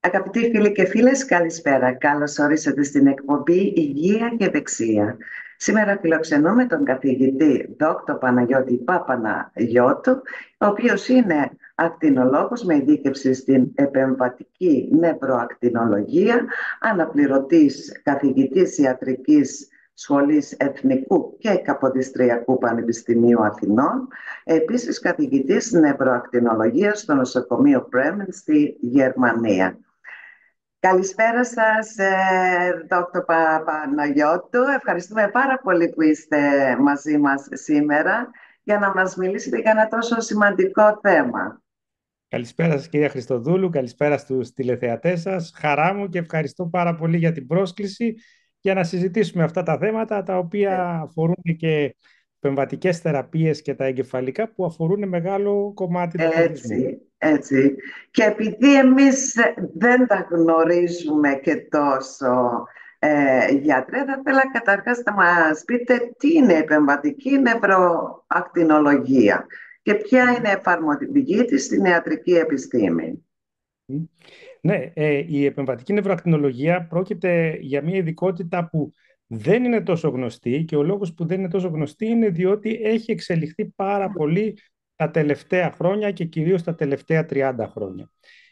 Αγαπητοί φίλοι και φίλες, καλησπέρα. Καλώς ορίσατε στην εκπομπή Υγεία και Δεξία. Σήμερα φιλοξενούμε τον καθηγητή Δόκτωρ Παναγιώτη Παπαναγιώτου, ο οποίος είναι ακτινολόγος με ειδίκευση στην επεμβατική νευροακτινολογία, αναπληρωτής καθηγητής ιατρικής Σχολής Εθνικού και Καποδιστριακού Πανεπιστημίου Αθηνών, επίσης καθηγητής νευροακτινολογίας στο νοσοκομείο Bremen στη Γερμανία. Καλησπέρα σας, Δόκτωρ Παναγιώτου. Ευχαριστούμε πάρα πολύ που είστε μαζί μας σήμερα για να μας μιλήσετε για ένα τόσο σημαντικό θέμα. Καλησπέρα σας κυρία Χριστοδούλου, καλησπέρα στους τηλεθεατές σας. Χαρά μου και ευχαριστώ πάρα πολύ για την πρόσκληση για να συζητήσουμε αυτά τα θέματα τα οποία αφορούν και επεμβατικές θεραπείες και τα εγκεφαλικά που αφορούν μεγάλο κομμάτι του πληθυσμού. Έτσι. Και επειδή εμείς δεν τα γνωρίζουμε και τόσο, γιατρέ, θα ήθελα καταρχάς να μας πείτε τι είναι επεμβατική νευροακτινολογία και ποια είναι η εφαρμογή της στην ιατρική επιστήμη. Ναι, η επεμβατική νευροακτινολογία πρόκειται για μια ειδικότητα που δεν είναι τόσο γνωστή και ο λόγος που δεν είναι τόσο γνωστή είναι διότι έχει εξελιχθεί πάρα πολύ τα τελευταία χρόνια και κυρίως τα τελευταία 30 χρόνια.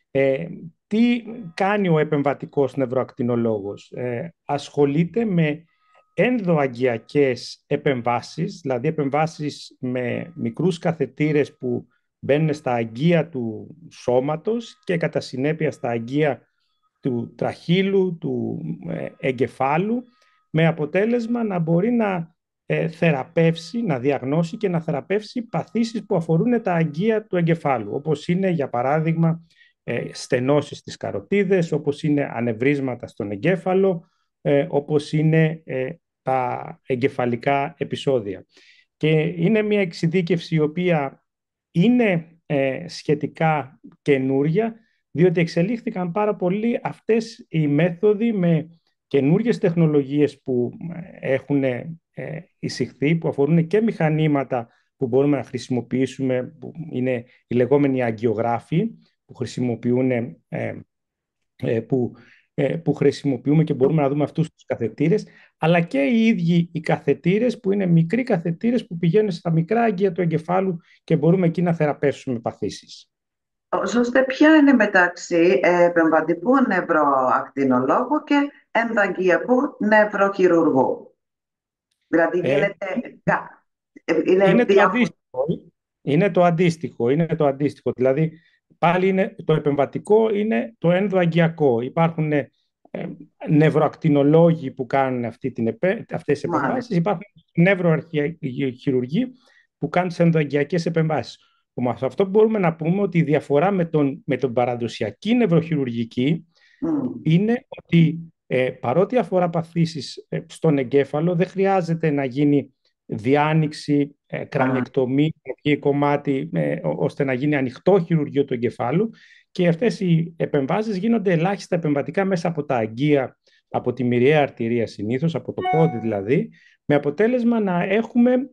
Τι κάνει ο επεμβατικός νευροακτινολόγος? Ασχολείται με ενδοαγγειακές επεμβάσεις, δηλαδή επεμβάσεις με μικρούς καθετήρες που μπαίνουν στα αγγεία του σώματος και κατά συνέπεια στα αγγεία του τραχύλου, του εγκεφάλου, με αποτέλεσμα να μπορεί να θεραπεύσει, να διαγνώσει και να θεραπεύσει παθήσεις που αφορούν τα αγγεία του εγκεφάλου, όπως είναι για παράδειγμα στενώσεις στις καροτίδες, όπως είναι ανεβρίσματα στον εγκέφαλο, όπως είναι τα εγκεφαλικά επεισόδια. Και είναι μια εξειδίκευση η οποία είναι σχετικά καινούρια, διότι εξελίχθηκαν πάρα πολύ αυτές οι μέθοδοι με καινούργιες τεχνολογίες που έχουν εισηχθεί, που αφορούν και μηχανήματα που μπορούμε να χρησιμοποιήσουμε, που είναι οι λεγόμενοι αγγιογράφοι, που χρησιμοποιούμε και μπορούμε να δούμε αυτούς τους καθετήρες, αλλά και οι ίδιοι οι καθετήρες που είναι μικροί καθετήρες που πηγαίνουν στα μικρά αγγεία του εγκεφάλου και μπορούμε εκεί να θεραπεύσουμε παθήσεις. Ώστε ποια είναι μεταξύ επεμβατικού νευροακτινολόγου και ενδαγγειακού νευροχειρουργού? Δηλαδή Είναι το αντίστοιχο. Είναι το αντίστοιχο. Δηλαδή, πάλι είναι, το επεμβατικό είναι το ενδοαγγειακό. Υπάρχουν νευροακτινολόγοι που κάνουν αυτές τις επεμβάσεις. Υπάρχουν νευροχειρουργοί που κάνουν τις ενδοαγγειακές επεμβάσεις. Όμως αυτό που μπορούμε να πούμε ότι η διαφορά με τον παραδοσιακή νευροχειρουργική είναι ότι παρότι αφορά παθήσεις στον εγκέφαλο, δεν χρειάζεται να γίνει διάνοιξη, κρανιεκτομή, κομμάτι, ώστε να γίνει ανοιχτό χειρουργείο του εγκεφάλου, και αυτές οι επεμβάσεις γίνονται ελάχιστα επεμβατικά μέσα από τα αγγεία, από τη μυριαία αρτηρία συνήθως, από το πόδι δηλαδή, με αποτέλεσμα να έχουμε,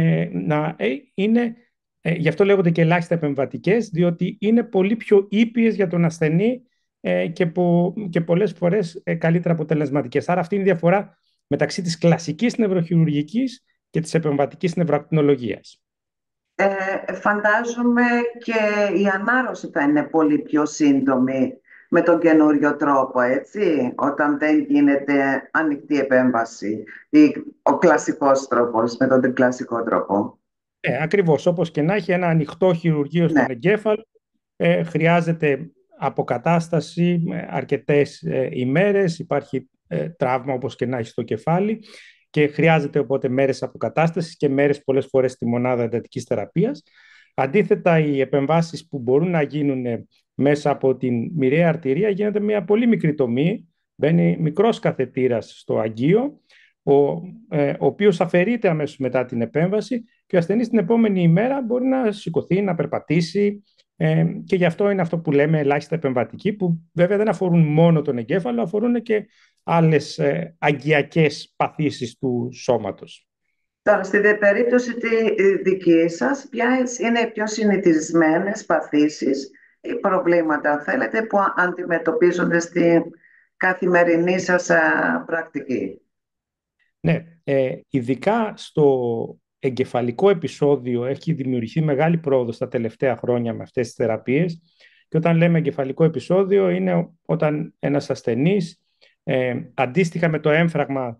γι' αυτό λέγονται και ελάχιστα επεμβατικές, διότι είναι πολύ πιο ήπιες για τον ασθενή και πολλές φορές καλύτερα αποτελεσματικές. Άρα αυτή είναι η διαφορά μεταξύ της κλασικής νευροχειρουργικής και της επεμβατικής νευροακτινολογίας. Φαντάζομαι και η ανάρρωση θα είναι πολύ πιο σύντομη με τον καινούριο τρόπο, έτσι, όταν δεν γίνεται ανοιχτή επέμβαση ή ο κλασικός τρόπος με τον τρικλασικό τρόπο. Ακριβώς, όπως και να έχει ένα ανοιχτό χειρουργείο στον εγκέφαλο, χρειάζεται αποκατάσταση αρκετές ημέρες, υπάρχει τραύμα όπως και να έχει στο κεφάλι και χρειάζεται οπότε μέρες αποκατάστασης και μέρες πολλές φορές στη μονάδα εντατικής θεραπείας. Αντίθετα, οι επεμβάσεις που μπορούν να γίνουν μέσα από την μυριαία αρτηρία γίνεται μια πολύ μικρή τομή, μπαίνει μικρός καθετήρας στο αγγείο, ο οποίος αφαιρείται αμέσως μετά την επέμβαση και ο ασθενής την επόμενη ημέρα μπορεί να σηκωθεί, να περπατήσει, και γι' αυτό είναι αυτό που λέμε ελάχιστα επεμβατικοί, που βέβαια δεν αφορούν μόνο τον εγκέφαλο, αφορούν και άλλες αγγειακές παθήσεις του σώματος. Τώρα, στη περίπτωση τη δική σας, ποιες είναι οι πιο συνηθισμένες παθήσεις προβλήματα, θέλετε, που αντιμετωπίζονται στη καθημερινή σας πρακτική? Ναι, ειδικά στο εγκεφαλικό επεισόδιο έχει δημιουργηθεί μεγάλη πρόοδος τα τελευταία χρόνια με αυτές τις θεραπείες. Και όταν λέμε εγκεφαλικό επεισόδιο είναι όταν ένας ασθενής, αντίστοιχα με το έμφραγμα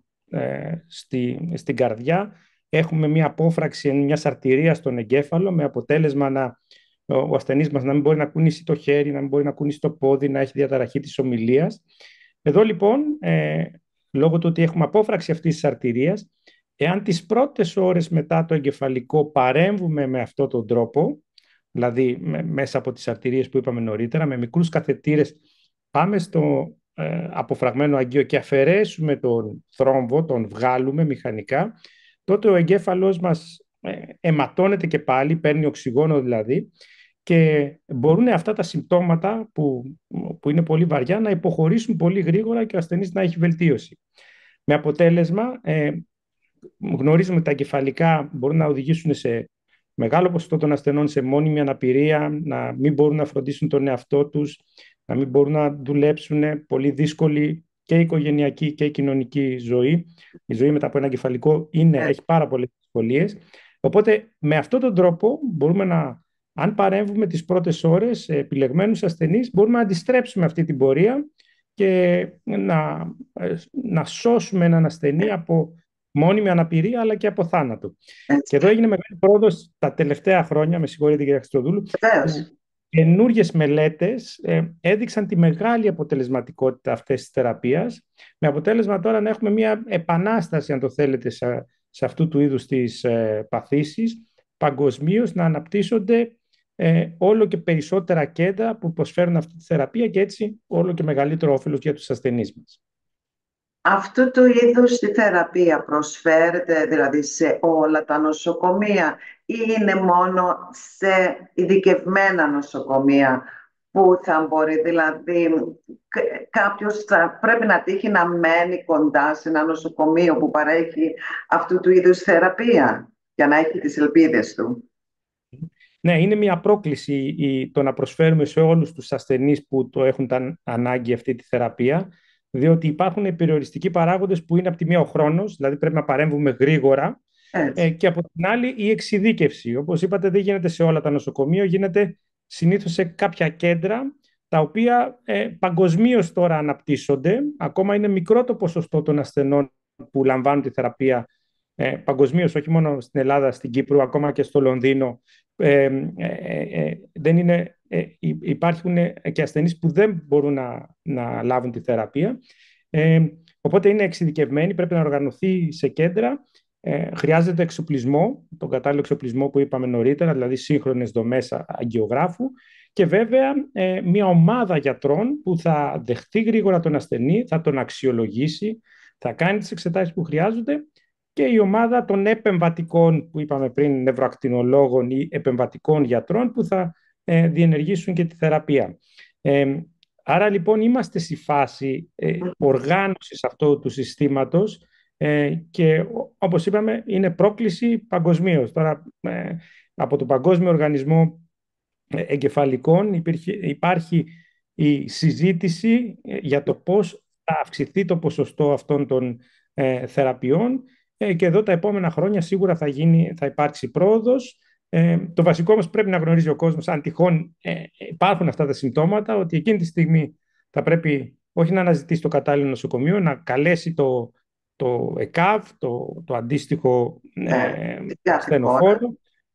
στην καρδιά, έχουμε μια απόφραξη μιας αρτηρίας στον εγκέφαλο, με αποτέλεσμα ο ασθενής μας να μην μπορεί να κουνήσει το χέρι, να μην μπορεί να κουνήσει το πόδι, να έχει διαταραχή της ομιλίας. Εδώ λοιπόν, λόγω του ότι έχουμε απόφραξη αυτής της αρτηρίας, εάν τις πρώτες ώρες μετά το εγκεφαλικό παρέμβουμε με αυτόν τον τρόπο, δηλαδή μέσα από τις αρτηρίες που είπαμε νωρίτερα, με μικρούς καθετήρες, πάμε στο αποφραγμένο αγκείο και αφαιρέσουμε τον θρόμβο, τον βγάλουμε μηχανικά, τότε ο εγκέφαλος μας αιματώνεται και πάλι, παίρνει οξυγόνο δηλαδή, και μπορούν αυτά τα συμπτώματα που είναι πολύ βαριά να υποχωρήσουν πολύ γρήγορα και ο ασθενής να έχει βελτίωση. Με αποτέλεσμα, γνωρίζουμε ότι τα εγκεφαλικά μπορούν να οδηγήσουν σε μεγάλο ποσοστό των ασθενών σε μόνιμη αναπηρία, να μην μπορούν να φροντίσουν τον εαυτό τους, να μην μπορούν να δουλέψουν, πολύ δύσκολη και η οικογενειακή και η κοινωνική ζωή. Η ζωή μετά από ένα εγκεφαλικό έχει πάρα πολλές δυσκολίες. Οπότε με αυτόν τον τρόπο μπορούμε αν παρέμβουμε τις πρώτες ώρες σε επιλεγμένους ασθενείς, μπορούμε να αντιστρέψουμε αυτή την πορεία και να σώσουμε έναν ασθενή από μόνιμη αναπηρία αλλά και από θάνατο. Και εδώ έγινε μεγάλη πρόοδος τα τελευταία χρόνια, με συγχωρείτε κύριε Χριστοδούλου, καινούργιες μελέτες έδειξαν τη μεγάλη αποτελεσματικότητα αυτής της θεραπείας, με αποτέλεσμα τώρα να έχουμε μια επανάσταση, αν το θέλετε, σε αυτού του είδους τις παθήσεις, παγκοσμίως να αναπτύσσονται όλο και περισσότερα κέντρα που προσφέρουν αυτή τη θεραπεία και έτσι όλο και μεγαλύτερο όφελος για τους ασθενείς μας. Αυτού του είδους τη θεραπεία προσφέρεται δηλαδή σε όλα τα νοσοκομεία ή είναι μόνο σε ειδικευμένα νοσοκομεία που θα μπορεί, δηλαδή κάποιος θα πρέπει να τύχει να μένει κοντά σε ένα νοσοκομείο που παρέχει αυτού του είδους θεραπεία για να έχει τις ελπίδες του? Ναι, είναι μια πρόκληση το να προσφέρουμε σε όλους τους ασθενείς που το έχουν ανάγκη αυτή τη θεραπεία, διότι υπάρχουν περιοριστικοί παράγοντες που είναι από τη μία ο χρόνος, δηλαδή πρέπει να παρέμβουμε γρήγορα, και από την άλλη η εξειδίκευση. Όπως είπατε, δεν γίνεται σε όλα τα νοσοκομεία, γίνεται συνήθως σε κάποια κέντρα, τα οποία παγκοσμίως τώρα αναπτύσσονται. Ακόμα είναι μικρό το ποσοστό των ασθενών που λαμβάνουν τη θεραπεία παγκοσμίως, όχι μόνο στην Ελλάδα, στην Κύπρο, ακόμα και στο Λονδίνο. Υπάρχουν και ασθενείς που δεν μπορούν να λάβουν τη θεραπεία. Οπότε είναι εξειδικευμένοι, πρέπει να οργανωθεί σε κέντρα. Χρειάζεται εξοπλισμό, τον κατάλληλο εξοπλισμό που είπαμε νωρίτερα, δηλαδή σύγχρονες δομές αγκιογράφου, και βέβαια μια ομάδα γιατρών που θα δεχτεί γρήγορα τον ασθενή, θα τον αξιολογήσει, θα κάνει τις εξετάσεις που χρειάζονται, και η ομάδα των επεμβατικών που είπαμε πριν, νευροακτινολόγων ή επεμβατικών γιατρών που θα διενεργήσουν και τη θεραπεία. Άρα λοιπόν είμαστε στη φάση οργάνωσης αυτού του συστήματος και όπως είπαμε είναι πρόκληση παγκοσμίως. Τώρα από τον Παγκόσμιο Οργανισμό Εγκεφαλικών υπάρχει η συζήτηση για το πώς θα αυξηθεί το ποσοστό αυτών των θεραπείων, και εδώ τα επόμενα χρόνια σίγουρα θα υπάρξει πρόοδος. Το βασικό όμως πρέπει να γνωρίζει ο κόσμος, αν τυχόν υπάρχουν αυτά τα συμπτώματα, ότι εκείνη τη στιγμή θα πρέπει όχι να αναζητήσει το κατάλληλο νοσοκομείο, να καλέσει το ΕΚΑΒ, το αντίστοιχο ασθενοφόρο,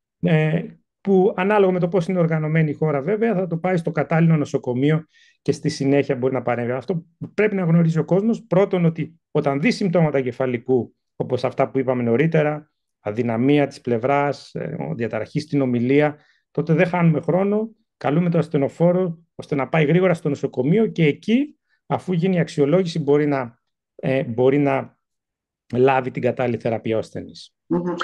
που ανάλογα με το πώς είναι οργανωμένη η χώρα βέβαια θα το πάει στο κατάλληλο νοσοκομείο και στη συνέχεια μπορεί να παρέμβει. Αυτό πρέπει να γνωρίζει ο κόσμος. Πρώτον, ότι όταν δει συμπτώματα εγκεφαλικού, όπως αυτά που είπαμε νωρίτερα, αδυναμία της πλευράς, διαταραχή στην ομιλία, τότε δεν χάνουμε χρόνο, καλούμε το ασθενοφόρο ώστε να πάει γρήγορα στο νοσοκομείο και εκεί, αφού γίνει η αξιολόγηση, μπορεί να λάβει την κατάλληλη θεραπεία ο ασθενής.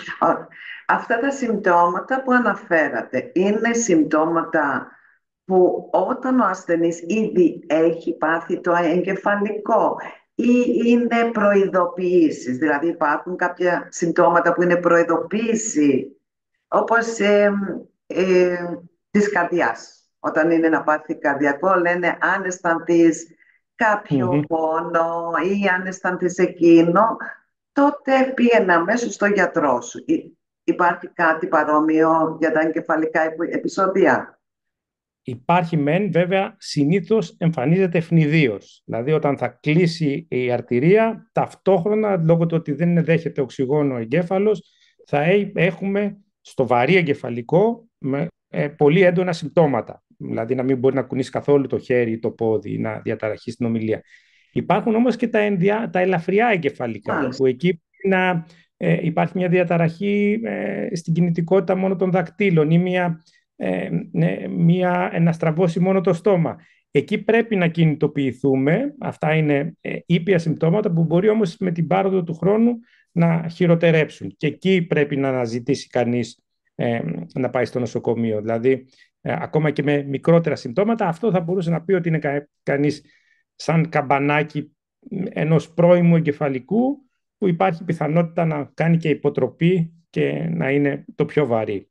Αυτά τα συμπτώματα που αναφέρατε είναι συμπτώματα που όταν ο ασθενής ήδη έχει πάθει το εγκεφαλικό ή είναι προειδοποιήσεις, δηλαδή υπάρχουν κάποια συμπτώματα που είναι προειδοποίηση, όπως της καρδιάς, όταν είναι να πάθει καρδιακό, λένε αν αισθανθείς κάποιο Μμμ. πόνο ή αν αισθανθείς εκείνο, τότε πήγαινε αμέσως στο γιατρό σου. Υπάρχει κάτι παρόμοιο για τα εγκεφαλικά επεισόδια? Υπάρχει μεν, βέβαια, συνήθως εμφανίζεται ευνηδίως. Δηλαδή, όταν θα κλείσει η αρτηρία, ταυτόχρονα, λόγω του ότι δεν δέχεται οξυγόνο ο εγκέφαλος, θα έχουμε στο βαρύ εγκεφαλικό πολύ έντονα συμπτώματα. Δηλαδή, να μην μπορεί να κουνήσει καθόλου το χέρι ή το πόδι, να διαταραχεί στην ομιλία. Υπάρχουν όμως και τα ελαφριά εγκεφαλικά, που Μάλιστα. εκεί υπάρχει μια διαταραχή στην κινητικότητα μόνο των δακτύλων ή να στραβώσει μόνο το στόμα. Εκεί πρέπει να κινητοποιηθούμε. Αυτά είναι ήπια συμπτώματα που μπορεί όμως με την πάροδο του χρόνου να χειροτερέψουν. Και εκεί πρέπει να αναζητήσει κανείς να πάει στο νοσοκομείο. Δηλαδή, ακόμα και με μικρότερα συμπτώματα, αυτό θα μπορούσε να πει ότι είναι κανείς σαν καμπανάκι ενός πρώιμου εγκεφαλικού, που υπάρχει πιθανότητα να κάνει και υποτροπή και να είναι το πιο βαρύ.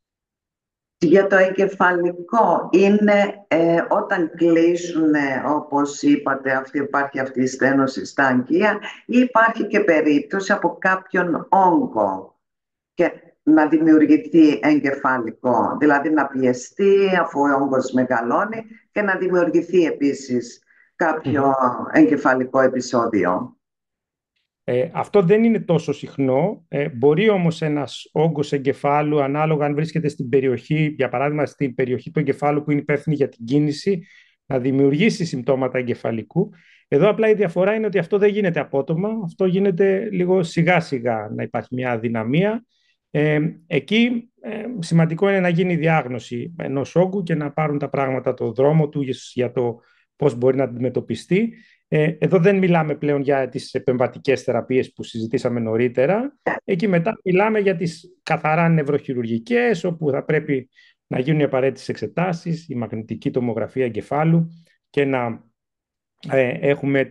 Για το εγκεφαλικό είναι όταν κλείσουν, όπως είπατε, υπάρχει αυτή η στένωση στα αγκία, ή υπάρχει και περίπτωση από κάποιον όγκο και να δημιουργηθεί εγκεφαλικό, δηλαδή να πιεστεί αφού ο όγκος μεγαλώνει και να δημιουργηθεί επίσης κάποιο εγκεφαλικό επεισόδιο? Αυτό δεν είναι τόσο συχνό. Μπορεί όμως ένας όγκος εγκεφάλου, ανάλογα αν βρίσκεται στην περιοχή, για παράδειγμα στην περιοχή του εγκεφάλου που είναι υπεύθυνη για την κίνηση, να δημιουργήσει συμπτώματα εγκεφαλικού. Εδώ απλά η διαφορά είναι ότι αυτό δεν γίνεται απότομα, αυτό γίνεται λίγο σιγά σιγά, να υπάρχει μια αδυναμία. Εκεί σημαντικό είναι να γίνει η διάγνωση ενός όγκου και να πάρουν τα πράγματα το δρόμο του για το πώς μπορεί να αντιμετωπιστεί. Εδώ δεν μιλάμε πλέον για τις επεμβατικές θεραπείες που συζητήσαμε νωρίτερα. Εκεί μετά μιλάμε για τις καθαρά νευροχειρουργικές, όπου θα πρέπει να γίνουν οι απαραίτητες εξετάσεις, η μαγνητική τομογραφία εγκεφάλου και να έχουμε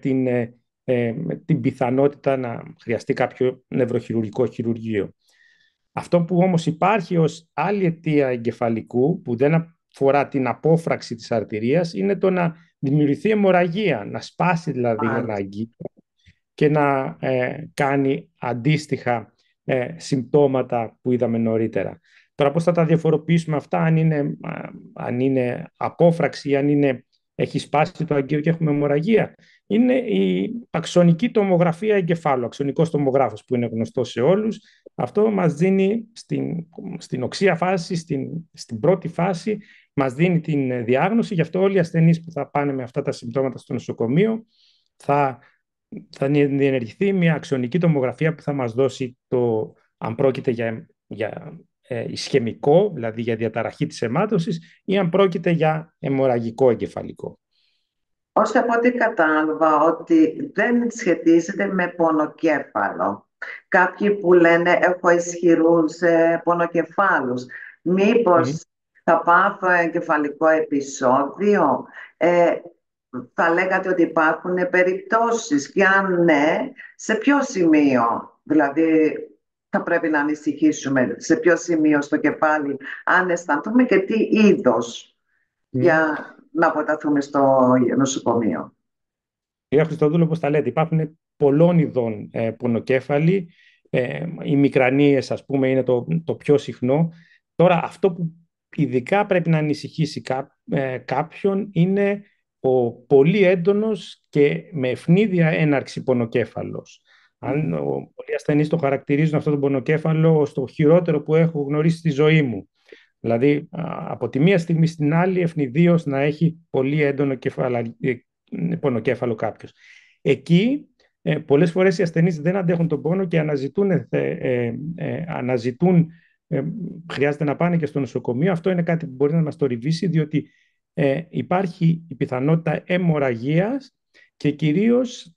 την πιθανότητα να χρειαστεί κάποιο νευροχειρουργικό χειρουργείο. Αυτό που όμως υπάρχει ως άλλη αιτία εγκεφαλικού, που δεν αφορά την απόφραξη της αρτηρίας, είναι το να δημιουργηθεί αιμορραγία, να σπάσει δηλαδή ένα αγκείο και να κάνει αντίστοιχα συμπτώματα που είδαμε νωρίτερα. Τώρα πώς θα τα διαφοροποιήσουμε αυτά, αν είναι απόφραξη ή αν έχει σπάσει το αγκείο και έχουμε αιμορραγία? Είναι η αξονική τομογραφία εγκεφάλου, αξονικός τομογράφος που είναι γνωστό σε όλους. Αυτό μας δίνει στην οξεία φάση, στην πρώτη φάση, μας δίνει την διάγνωση. Γι' αυτό όλοι οι ασθενείς που θα πάνε με αυτά τα συμπτώματα στο νοσοκομείο θα διενεργηθεί μια αξονική τομογραφία που θα μας δώσει αν πρόκειται για ισχαιμικό, δηλαδή για διαταραχή της αιμάτωσης, ή αν πρόκειται για αιμορραγικό εγκεφαλικό. Ώστε από ό,τι κατάλαβα ότι δεν σχετίζεται με πονοκέφαλο. Κάποιοι που λένε έχω ισχυρούς πονοκεφάλους. Μήπως θα πάθω εγκεφαλικό επεισόδιο? Θα λέγατε ότι υπάρχουν περιπτώσεις, και αν ναι, σε ποιο σημείο? Δηλαδή θα πρέπει να ανησυχήσουμε σε ποιο σημείο στο κεφάλι, αν αισθανθούμε, και τι είδος, για να αποταθούμε στο νοσοκομείο. Κυρία Χριστοδούλου, όπως τα λέτε, υπάρχουν πολλών ειδών πονοκέφαλοι. Οι μικρανίες, ας πούμε, είναι το πιο συχνό. Τώρα, αυτό που ειδικά πρέπει να ανησυχήσει κάποιον είναι ο πολύ έντονος και με ευνίδια έναρξη πονοκέφαλος. Αν πολλοί ασθενείς το χαρακτηρίζουν αυτό το πονοκέφαλο ως το χειρότερο που έχω γνωρίσει στη ζωή μου. Δηλαδή, από τη μία στιγμή στην άλλη, ευνηδίως να έχει πολύ έντονο πονοκέφαλο κάποιος. Εκεί, πολλές φορές οι ασθενείς δεν αντέχουν τον πόνο και αναζητούν, χρειάζεται να πάνε και στο νοσοκομείο. Αυτό είναι κάτι που μπορεί να μας το ριβήσει, διότι υπάρχει η πιθανότητα αιμορραγίας και κυρίως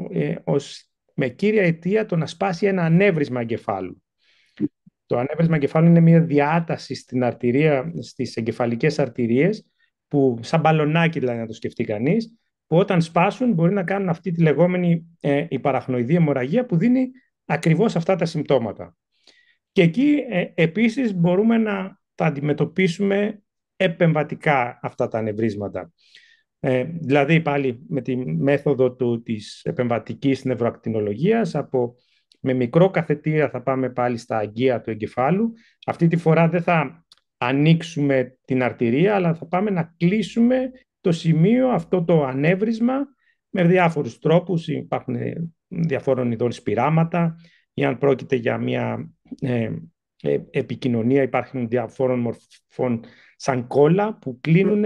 με κύρια αιτία το να σπάσει ένα ανέβρισμα εγκεφάλου. Το ανέβρισμα εγκεφάλου είναι μια διάταση στην αρτηρία, στις εγκεφαλικές αρτηρίες, που σαν μπαλονάκι, δηλαδή, να το σκεφτεί κανείς, που όταν σπάσουν μπορεί να κάνουν αυτή τη λεγόμενη υπαραχνοειδή αιμορραγία, που δίνει ακριβώς αυτά τα συμπτώματα. Και εκεί επίσης μπορούμε να τα αντιμετωπίσουμε επεμβατικά αυτά τα ανεβρίσματα. Δηλαδή πάλι με τη μέθοδο της επεμβατικής νευροακτινολογίας, με μικρό καθετήρα θα πάμε πάλι στα αγκία του εγκεφάλου. Αυτή τη φορά δεν θα ανοίξουμε την αρτηρία, αλλά θα πάμε να κλείσουμε το σημείο, αυτό το ανέβρισμα, με διάφορους τρόπους. Υπάρχουν διαφόρων ειδών σπειράματα, ή αν πρόκειται για μια επικοινωνία, υπάρχουν διαφόρων μορφών σαν κόλλα που κλείνουν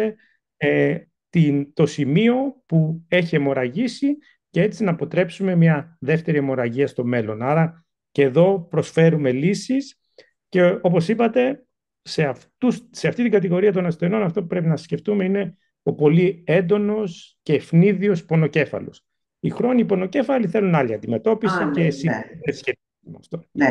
το σημείο που έχει αιμορραγήσει, και έτσι να αποτρέψουμε μια δεύτερη αιμορραγία στο μέλλον. Άρα και εδώ προσφέρουμε λύσεις, και όπως είπατε, σε αυτή την κατηγορία των ασθενών αυτό που πρέπει να σκεφτούμε είναι ο πολύ έντονος και ευνίδιος πονοκέφαλος. Οι χρόνιοι πονοκέφαλοι θέλουν άλλη αντιμετώπιση και εσύ δεν σχετίζονται με αυτό. Ναι.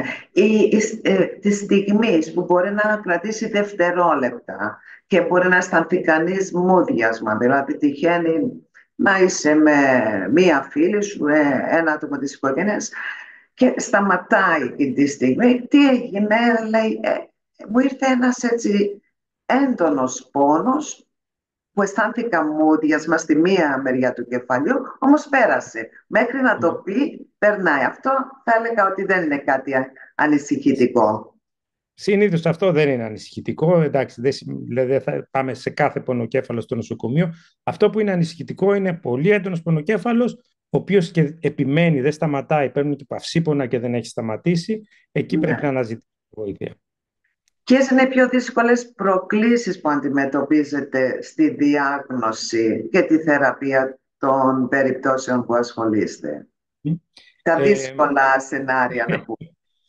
Τη στιγμή που μπορεί να κρατήσει δευτερόλεπτα και μπορεί να αισθανθεί κανείς μούδιασμα, δηλαδή τυχαίνει να είσαι με μία φίλη σου, ένα άτομο της οικογένειας, και σταματάει εκείνη τη στιγμή. Τι έγινε, λέει, μου ήρθε ένας έτσι έντονος πόνος που αισθάνθηκα μούδιασμα στη μία μεριά του κεφαλιού, όμως πέρασε. Μέχρι να το πει, περνάει. Αυτό θα έλεγα ότι δεν είναι κάτι ανησυχητικό. Συνήθως αυτό δεν είναι ανησυχητικό. Εντάξει, δεν θα πάμε σε κάθε πονοκέφαλο στο νοσοκομείο. Αυτό που είναι ανησυχητικό είναι πολύ έντονος πονοκέφαλος, ο οποίος και επιμένει, δεν σταματάει, παίρνουν και παυσίπονα και δεν έχει σταματήσει. Εκεί πρέπει να αναζητήσει βοήθεια. Ποιες είναι οι πιο δύσκολες προκλήσεις που αντιμετωπίζετε στη διάγνωση και τη θεραπεία των περιπτώσεων που ασχολείστε? Τα δύσκολα σενάρια, να πούμε.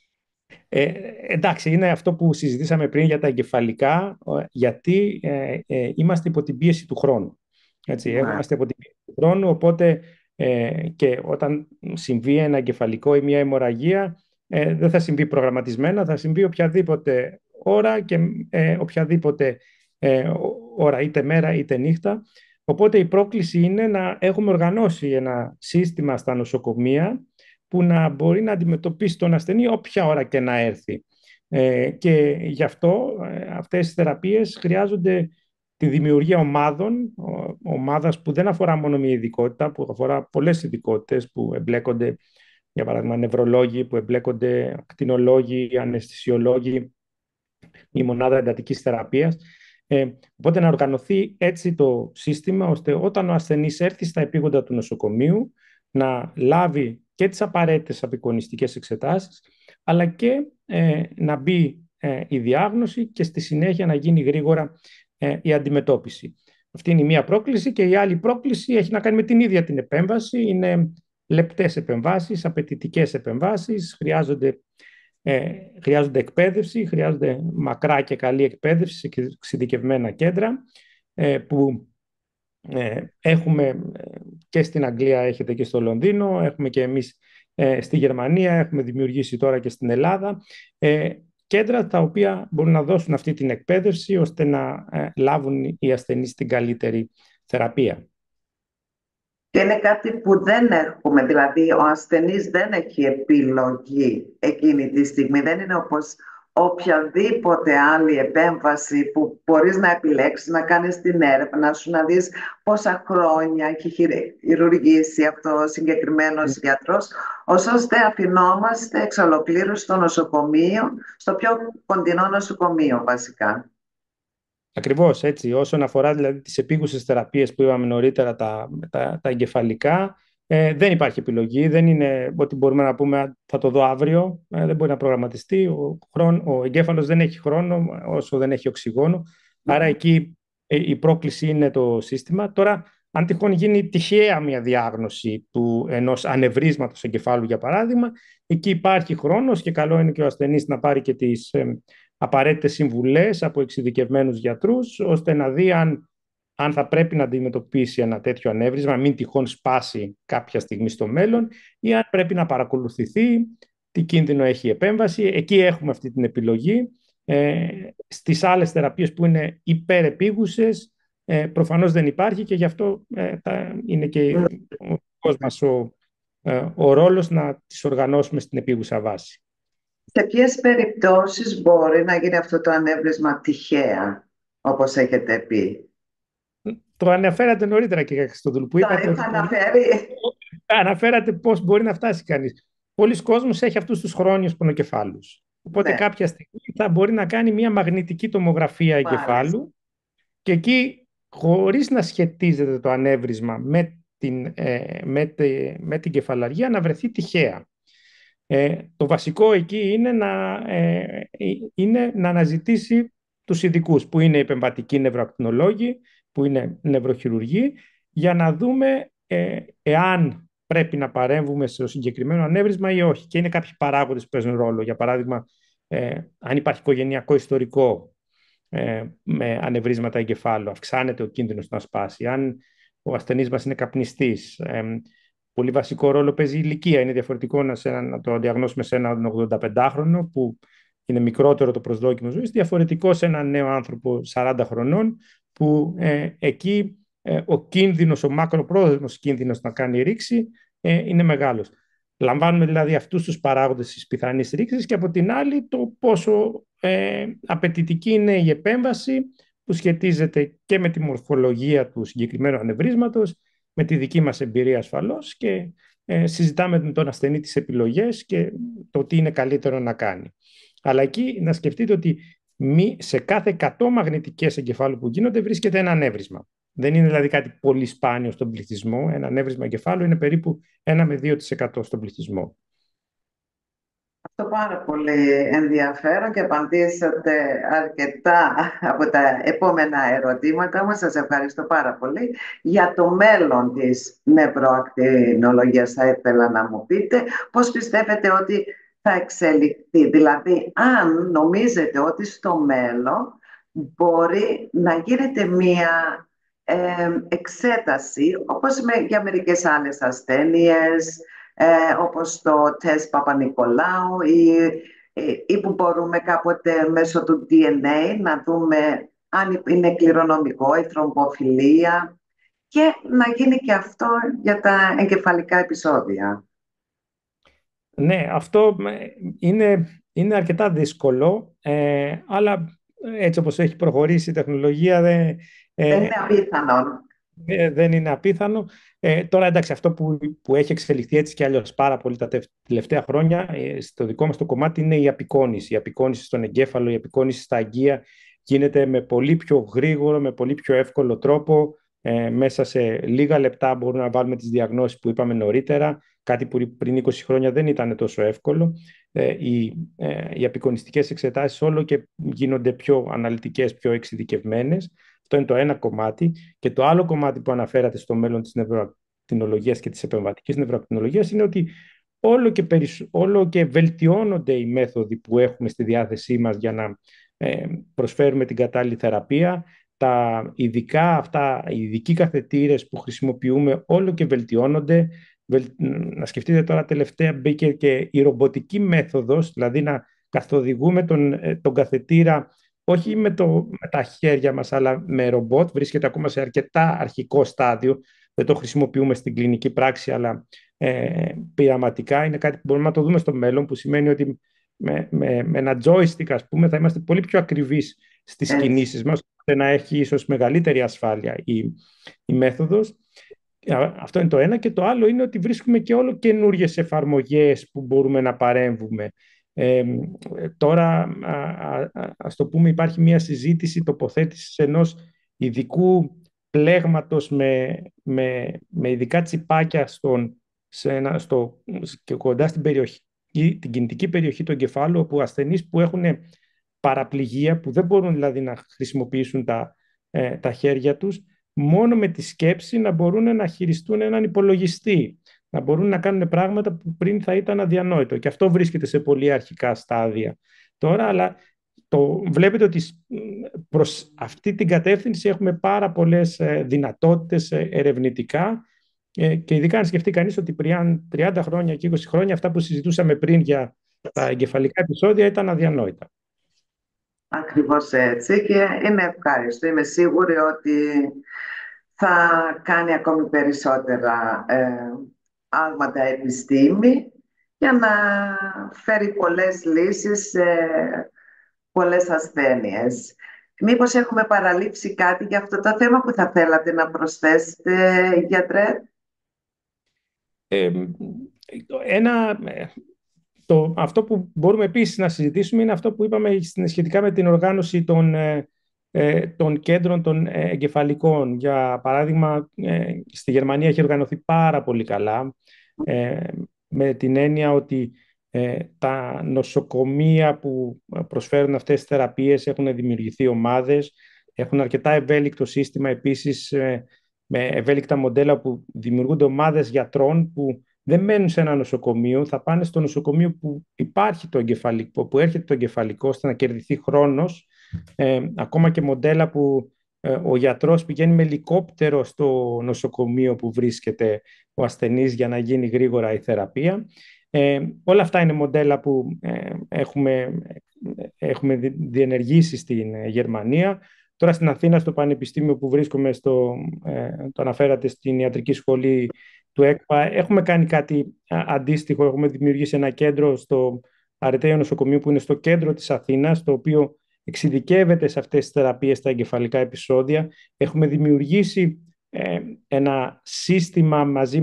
Εντάξει, είναι αυτό που συζητήσαμε πριν για τα εγκεφαλικά, γιατί είμαστε υπό την πίεση του χρόνου. Έτσι, είμαστε υπό την πίεση του χρόνου, οπότε και όταν συμβεί ένα εγκεφαλικό ή μια αιμορραγία, δεν θα συμβεί προγραμματισμένα, θα συμβεί οποιαδήποτε ώρα και οποιαδήποτε ώρα, είτε μέρα είτε νύχτα. Οπότε η πρόκληση είναι να έχουμε οργανώσει ένα σύστημα στα νοσοκομεία που να μπορεί να αντιμετωπίσει τον ασθενή όποια ώρα και να έρθει. Και γι' αυτό αυτές οι θεραπείες χρειάζονται τη δημιουργία ομάδας που δεν αφορά μόνο μια ειδικότητα, που αφορά πολλές ειδικότητες που εμπλέκονται, για παράδειγμα νευρολόγοι, που εμπλέκονται ακτινολόγοι, αναισθησιολόγοι, η μονάδα εντατικής θεραπείας. Οπότε να οργανωθεί έτσι το σύστημα, ώστε όταν ο ασθενής έρθει στα επίγοντα του νοσοκομείου να λάβει και τις απαραίτητες απεικονιστικές εξετάσεις, αλλά και να μπει η διάγνωση και στη συνέχεια να γίνει γρήγορα η αντιμετώπιση. Αυτή είναι η μία πρόκληση, και η άλλη πρόκληση έχει να κάνει με την ίδια την επέμβαση. Είναι λεπτές επεμβάσεις, απαιτητικές επεμβάσεις, χρειάζονται εκπαίδευση, χρειάζονται μακρά και καλή εκπαίδευση σε εξειδικευμένα κέντρα που έχουμε και στην Αγγλία, έχετε και στο Λονδίνο, έχουμε και εμείς στη Γερμανία, έχουμε δημιουργήσει τώρα και στην Ελλάδα κέντρα τα οποία μπορούν να δώσουν αυτή την εκπαίδευση ώστε να λάβουν οι ασθενείς την καλύτερη θεραπεία. Και είναι κάτι που δεν έχουμε, δηλαδή ο ασθενής δεν έχει επιλογή εκείνη τη στιγμή, δεν είναι όπως οποιαδήποτε άλλη επέμβαση που μπορείς να επιλέξεις, να κάνεις την έρευνα σου, να δεις πόσα χρόνια έχει χειρουργήσει αυτό ο συγκεκριμένος γιατρός, ώστε αφινόμαστε εξ ολοκλήρου στο νοσοκομείο, στο πιο κοντινό νοσοκομείο βασικά. Ακριβώς έτσι. Όσον αφορά δηλαδή τις επίγουσες θεραπείες που είπαμε νωρίτερα, τα εγκεφαλικά, δεν υπάρχει επιλογή. Δεν είναι ότι μπορούμε να πούμε θα το δω αύριο. Δεν μπορεί να προγραμματιστεί. Ο εγκέφαλος δεν έχει χρόνο όσο δεν έχει οξυγόνο. Άρα εκεί η πρόκληση είναι το σύστημα. Τώρα, αν τυχόν γίνει τυχαία μια διάγνωση ενός ανεβρίσματος εγκεφάλου, για παράδειγμα, εκεί υπάρχει χρόνος και καλό είναι και ο ασθενής να πάρει και τις απαραίτητες συμβουλές από εξειδικευμένους γιατρούς, ώστε να δει αν θα πρέπει να αντιμετωπίσει ένα τέτοιο ανέβρισμα, μην τυχόν σπάσει κάποια στιγμή στο μέλλον, ή αν πρέπει να παρακολουθηθεί, τι κίνδυνο έχει η επέμβαση. Εκεί έχουμε αυτή την επιλογή. Στις άλλες θεραπείες που είναι υπερεπίγουσες, προφανώς δεν υπάρχει, και γι' αυτό είναι και ο δικός μας ο ρόλος να τις οργανώσουμε στην επίγουσα βάση. Σε ποιες περιπτώσεις μπορεί να γίνει αυτό το ανέβρισμα τυχαία? όπως έχετε πει. Το αναφέρατε νωρίτερα, κύριε Χριστοδουλού, που Το είπατε είχα ότι αναφέρει. αναφέρατε πώς μπορεί να φτάσει κανείς. Πολλοί κόσμος έχει αυτούς τους χρόνιους πονοκεφάλους. Οπότε Ναι, κάποια στιγμή θα μπορεί να κάνει μια μαγνητική τομογραφία μάλιστα. εγκεφάλου και εκεί, χωρίς να σχετίζεται το ανέβρισμα με την κεφαλαργία, να βρεθεί τυχαία. Το βασικό εκεί είναι να αναζητήσει τους ειδικούς, που είναι οι επεμβατικοί νευροακτινολόγοι, που είναι νευροχειρουργοί, για να δούμε εάν πρέπει να παρέμβουμε στο συγκεκριμένο ανέβρισμα ή όχι. Και είναι κάποιοι παράγοντες που παίζουν ρόλο. Για παράδειγμα, αν υπάρχει οικογενειακό ιστορικό με ανεβρίσματα εγκεφάλου, αυξάνεται ο κίνδυνος να σπάσει. Αν ο ασθενής μας είναι καπνιστής, πολύ βασικό ρόλο παίζει η ηλικία. Είναι διαφορετικό να το διαγνώσουμε σε έναν 85χρονο που είναι μικρότερο το προσδόκιμο ζωής, διαφορετικό σε έναν νέο άνθρωπο 40 χρονών που εκεί ο κίνδυνος, ο μακροπρόθεσμος κίνδυνος να κάνει ρήξη είναι μεγάλος. Λαμβάνουμε δηλαδή αυτούς τους παράγοντες της πιθανής ρήξης και από την άλλη το πόσο απαιτητική είναι η επέμβαση που σχετίζεται και με τη μορφολογία του συγκεκριμένου ανεβρίσματος, με τη δική μας εμπειρία ασφαλώς και συζητάμε με τον ασθενή τις επιλογές και το τι είναι καλύτερο να κάνει. Αλλά εκεί να σκεφτείτε ότι σε κάθε 100 μαγνητικές εγκεφάλου που γίνονται βρίσκεται ένα ανέβρισμα. Δεν είναι δηλαδή κάτι πολύ σπάνιο στον πληθυσμό. Ένα ανέβρισμα εγκεφάλου είναι περίπου 1 με 2% στον πληθυσμό. Αυτό πάρα πολύ ενδιαφέρον και απαντήσατε αρκετά από τα επόμενα ερωτήματα μας. Σας ευχαριστώ πάρα πολύ. Για το μέλλον της νευροακτινολογίας θα ήθελα να μου πείτε πώς πιστεύετε ότι θα εξελιχθεί. Δηλαδή, αν νομίζετε ότι στο μέλλον μπορεί να γίνεται μία εξέταση, όπως για μερικές άλλες ασθένειες, όπως το τεστ Παπα-Νικολάου ή που μπορούμε κάποτε μέσω του DNA να δούμε αν είναι κληρονομικό η θρομβοφιλία και να γίνει και αυτό για τα εγκεφαλικά επεισόδια. Ναι, αυτό είναι αρκετά δύσκολο, αλλά έτσι όπως έχει προχωρήσει η τεχνολογία Δεν είναι απίθανο. δεν είναι απίθανο. Τώρα εντάξει, αυτό που έχει εξελιχθεί έτσι και αλλιώς πάρα πολύ τα τελευταία χρόνια στο δικό μας το κομμάτι είναι η απεικόνηση. Η απεικόνηση στον εγκέφαλο, η απεικόνηση στα αγγεία γίνεται με πολύ πιο γρήγορο, με πολύ πιο εύκολο τρόπο. Μέσα σε λίγα λεπτά μπορούμε να βάλουμε τις διαγνώσεις που είπαμε νωρίτερα, κάτι που πριν 20 χρόνια δεν ήταν τόσο εύκολο. Οι απεικονιστικές εξετάσεις όλο και γίνονται πιο αναλυτικές, πιο εξειδικευμένες. Αυτό είναι το ένα κομμάτι. Και το άλλο κομμάτι που αναφέρατε στο μέλλον της νευροακτινολογίας και της επεμβατικής νευροακτινολογίας είναι ότι όλο και βελτιώνονται οι μέθοδοι που έχουμε στη διάθεσή μας για να προσφέρουμε την κατάλληλη θεραπεία. Οι ειδικοί καθετήρες που χρησιμοποιούμε όλο και βελτιώνονται. Να σκεφτείτε τώρα τελευταία μπήκε και η ρομποτική μέθοδος, δηλαδή να καθοδηγούμε τον καθετήρα όχι με τα χέρια μας, αλλά με ρομπότ. Βρίσκεται ακόμα σε αρκετά αρχικό στάδιο. Δεν το χρησιμοποιούμε στην κλινική πράξη, αλλά πειραματικά. Είναι κάτι που μπορούμε να το δούμε στο μέλλον, που σημαίνει ότι με ένα joystick, ας πούμε, θα είμαστε πολύ πιο ακριβείς στις Έτσι. κινήσεις μας, ώστε να έχει ίσως μεγαλύτερη ασφάλεια η μέθοδος. Αυτό είναι το ένα. Και το άλλο είναι ότι βρίσκουμε και όλο καινούριες εφαρμογές που μπορούμε να παρέμβουμε. Τώρα, ας το πούμε, υπάρχει μια συζήτηση τοποθέτησης ενός ειδικού πλέγματος με ειδικά τσιπάκια και κοντά στην περιοχή, την κινητική περιοχή του εγκεφάλου, όπου ασθενείς που έχουν παραπληγία, που δεν μπορούν δηλαδή να χρησιμοποιήσουν τα χέρια τους, μόνο με τη σκέψη να μπορούν να χειριστούν έναν υπολογιστή, να μπορούν να κάνουν πράγματα που πριν θα ήταν αδιανόητο. Και αυτό βρίσκεται σε πολύ αρχικά στάδια τώρα, αλλά βλέπετε ότι προς αυτή την κατεύθυνση έχουμε πάρα πολλές δυνατότητες ερευνητικά και ειδικά αν σκεφτεί κανείς ότι πριν 30 χρόνια και 20 χρόνια αυτά που συζητούσαμε πριν για τα εγκεφαλικά επεισόδια ήταν αδιανόητα. Ακριβώς έτσι και είναι ευχάριστο. Είμαι σίγουρη ότι θα κάνει ακόμη περισσότερα άλματα επιστήμη για να φέρει πολλές λύσεις σε πολλές ασθένειες. Μήπως έχουμε παραλείψει κάτι για αυτό το θέμα που θα θέλατε να προσθέσετε, γιατρέ? Ε, ένα, αυτό που μπορούμε επίσης να συζητήσουμε είναι αυτό που είπαμε σχετικά με την οργάνωση των κέντρων των εγκεφαλικών. Για παράδειγμα, στη Γερμανία έχει οργανωθεί πάρα πολύ καλά, ε, με την έννοια ότι τα νοσοκομεία που προσφέρουν αυτές τις θεραπείες έχουν δημιουργηθεί ομάδες, έχουν αρκετά ευέλικτο σύστημα επίσης, με ευέλικτα μοντέλα που δημιουργούνται ομάδες γιατρών που δεν μένουν σε ένα νοσοκομείο, θα πάνε στο νοσοκομείο που υπάρχει το εγκεφαλικό, που έρχεται το εγκεφαλικό, ώστε να κερδιθεί χρόνος. Ακόμα και μοντέλα που ο γιατρός πηγαίνει με ελικόπτερο στο νοσοκομείο που βρίσκεται ο ασθενής για να γίνει γρήγορα η θεραπεία. Όλα αυτά είναι μοντέλα που έχουμε διενεργήσει στην Γερμανία. Τώρα στην Αθήνα, στο Πανεπιστήμιο που βρίσκομαι, το αναφέρατε, στην ιατρική σχολή του ΕΚΠΑ, έχουμε κάνει κάτι αντίστοιχο. Έχουμε δημιουργήσει ένα κέντρο στο Αρετέιο Νοσοκομείο που είναι στο κέντρο της Αθήνας, το οποίο εξειδικεύεται σε αυτές τις θεραπείες, στα εγκεφαλικά επεισόδια. Έχουμε δημιουργήσει ένα σύστημα μαζί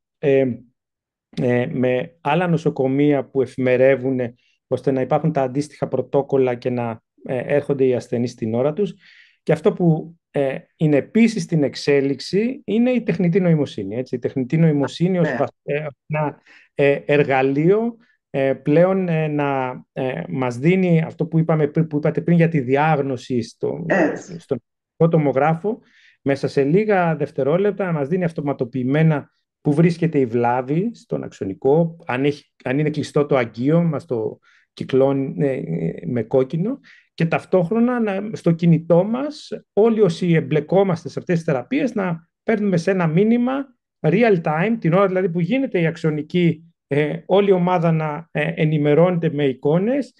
με άλλα νοσοκομεία που εφημερεύουν, ώστε να υπάρχουν τα αντίστοιχα πρωτόκολλα και να έρχονται οι ασθενείς στην ώρα τους. Και αυτό που είναι επίσης στην εξέλιξη είναι η τεχνητή νοημοσύνη. Έτσι. Η τεχνητή νοημοσύνη ως ένα εργαλείο πλέον να μας δίνει αυτό που είπατε πριν για τη διάγνωση στον τομογράφο, μέσα σε λίγα δευτερόλεπτα να μας δίνει αυτοματοποιημένα που βρίσκεται η βλάβη στον αξονικό. Αν είναι κλειστό το αγκείο, μας το κυκλώνει με κόκκινο, και ταυτόχρονα στο κινητό μας, όλοι όσοι εμπλεκόμαστε σε αυτές τις θεραπείες, να παίρνουμε σε ένα μήνυμα real time, την ώρα δηλαδή που γίνεται η αξονική, όλη η ομάδα να ενημερώνεται με εικόνες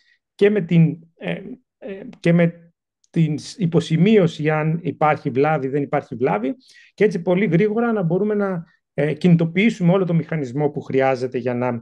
και με την υποσημείωση αν υπάρχει βλάβη, δεν υπάρχει βλάβη, και έτσι πολύ γρήγορα να μπορούμε να κινητοποιήσουμε όλο το μηχανισμό που χρειάζεται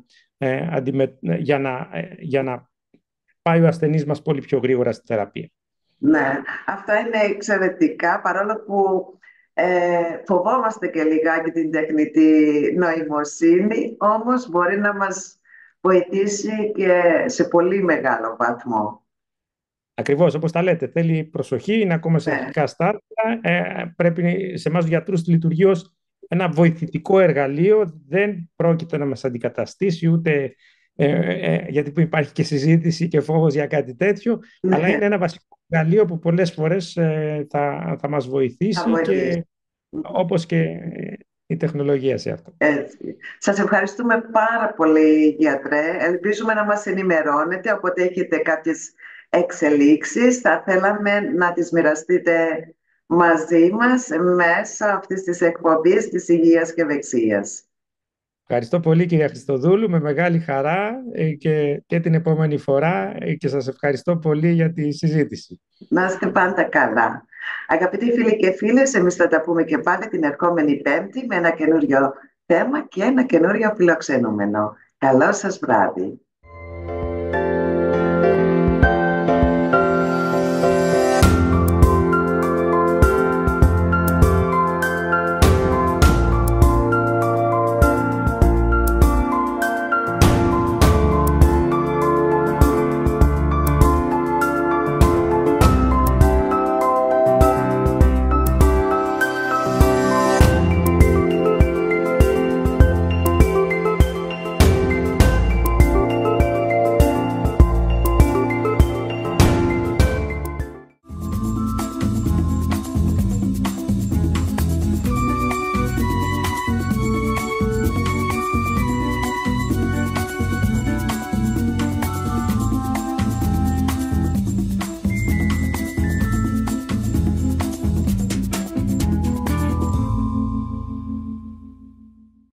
για να πάει ο ασθενής μας πολύ πιο γρήγορα στη θεραπεία. Ναι, αυτά είναι εξαιρετικά, παρόλο που φοβόμαστε και λιγάκι την τεχνητή νοημοσύνη, όμως μπορεί να μας βοηθήσει και σε πολύ μεγάλο βαθμό. Ακριβώς, όπως τα λέτε, θέλει προσοχή, είναι ακόμα σε αρχικά στάδια. Πρέπει σε εμάς τους γιατρούς λειτουργεί ως ένα βοηθητικό εργαλείο, δεν πρόκειται να μας αντικαταστήσει ούτε γιατί που υπάρχει και συζήτηση και φόβος για κάτι τέτοιο, αλλά είναι ένα βασικό εργαλείο που πολλές φορές θα μας βοηθήσει, και όπως και η τεχνολογία σε αυτό. Έτσι. Σας ευχαριστούμε πάρα πολύ, γιατρέ. Ελπίζουμε να μας ενημερώνετε, όποτε έχετε κάποιες εξελίξεις. Θα θέλαμε να τις μοιραστείτε μαζί μας μέσα αυτής της εκπομπής της Υγείας και Ευεξίας. Ευχαριστώ πολύ, κυρία Χριστοδούλου, με μεγάλη χαρά και την επόμενη φορά, και σας ευχαριστώ πολύ για τη συζήτηση. Να είστε πάντα καλά. Αγαπητοί φίλοι και φίλες, εμείς θα τα πούμε και πάλι την ερχόμενη Πέμπτη με ένα καινούριο θέμα και ένα καινούριο φιλοξενούμενο. Καλό σας βράδυ.